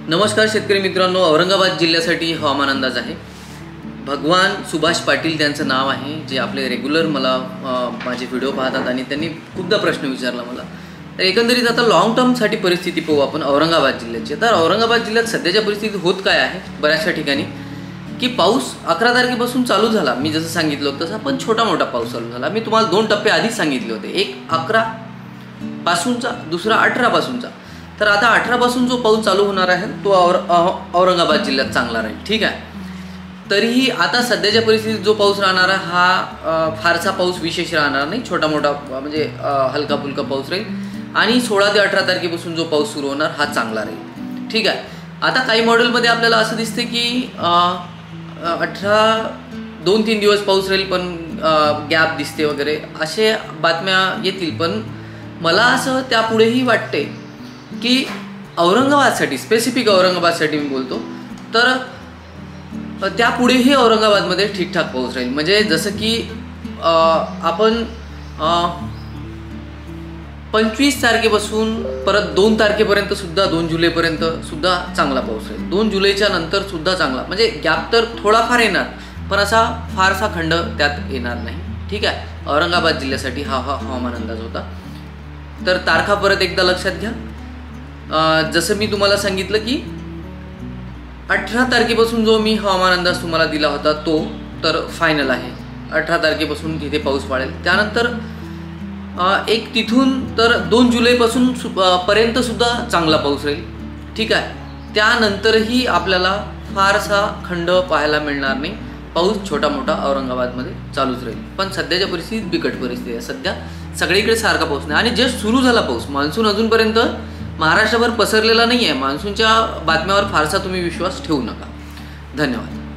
नमस्कार शेतकरी मित्रांनो, औरंगाबाद जिल्ह्यासाठी हवामान अंदाज आहे। भगवान सुभाष पाटील त्यांचं नाव आहे, जे आपले रेग्युलर मला माझे व्हिडिओ पाहतात आणि त्यांनी खूपदा प्रश्न विचारला मला। तर एकंदरीत आता लॉंग टर्मसाठी परिस्थिती पाहू आपण औरंगाबाद जिल्ह्याची। तर औरंगाबाद जिल्ह्यात सध्याच्या परिस्थितीत होत काय आहे, बऱ्याचशा ठिकाणी की पाऊस 11 तारखेपासून चालू झाला। मी जसं सांगितलं होतं तसं पण छोटा मोठा पाऊस चालू झाला। मी तुम्हाला 2 टप्पे आधीच सांगितले होते, एक 11 पासूनचा, दुसरा 18 पासूनचा। तर आता 18 पासून जो पाऊस चालू होणार आहे तो औरंगाबाद जिल्ह्यात चांगला राहील, ठीक आहे। तरीही आता सध्याच्या परिस्थितीत जो पाऊस राहणार हा फारसा पाऊस विशेष राहणार नाही, छोटा मोठा म्हणजे हलका फुलका पाऊस राहील। आणि 16 ते 18 तारखेपासून जो पाऊस सुरू होणार हा चांगला राहील, ठीक आहे। आता काही मॉडेलमध्ये आपल्याला असं दिसते की 2-3 दिवस पाऊस राहील, पण गॅप दिसते वगैरे असे बातम्या येतील। पण मला असं त्यापुढेही वाटते की औरंगाबादसाठी, स्पेसिफिक औरंगाबादसाठी मी बोलतो, तर त्यापुढेही औरंगाबादमध्ये ठीकठाक पाऊस राहील। म्हणजे जसं की आपण 25 तारखेपासून परत 2 तारखेपर्यंत सुद्धा, 2 जुलैपर्यंत सुद्धा चांगला पाऊस राहील। 2 जुलैच्या नंतर सुद्धा चांगला, म्हणजे गॅप तर थोडाफार येणार पण असा फारसा खंड त्यात येणार नाही, ठीक आहे। औरंगाबाद जिल्ह्यासाठी हा हवामान अंदाज होता। तर तारखा परत एकदा लक्षात घ्या। जसं मी तुम्हाला सांगितलं की 18 तारखेपासून जो मी हवामान अंदाज तुम्हाला दिला होता तो तर फायनल आहे। 18 तारखेपासून तिथे पाऊस वाढेल। त्यानंतर एक तिथून तर 2 जुलैपासून पर्यंत सुद्धा चांगला पाऊस राहील, ठीक आहे। त्यानंतरही आपल्याला फारसा खंड पाहायला मिळणार नाही, पाऊस छोटा मोठा औरंगाबादमध्ये चालूच राहील। पण सध्याच्या परिस्थितीत बिकट परिस्थिती आहे, सध्या सगळीकडे सारखा पाऊस नाही। आणि जस्ट सुरू झाला पाऊस, मान्सून अजूनपर्यंत महाराष्ट्रभर पसरलेला नाही आहे। मान्सूनच्या बातम्यावर फारसा तुम्ही विश्वास ठेवू नका। धन्यवाद।